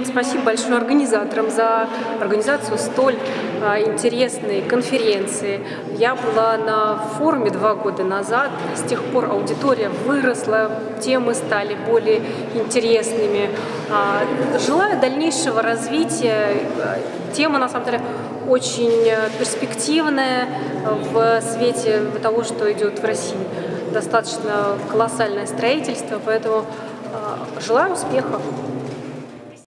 спасибо большое организаторам за организацию столь интересной конференции. Я была на форуме 2 года назад, с тех пор аудитория выросла, темы стали более интересными. Желаю дальнейшего развития. Тема, на самом деле, очень перспективная в свете того, что идет в России. Достаточно колоссальное строительство, поэтому желаю успехов.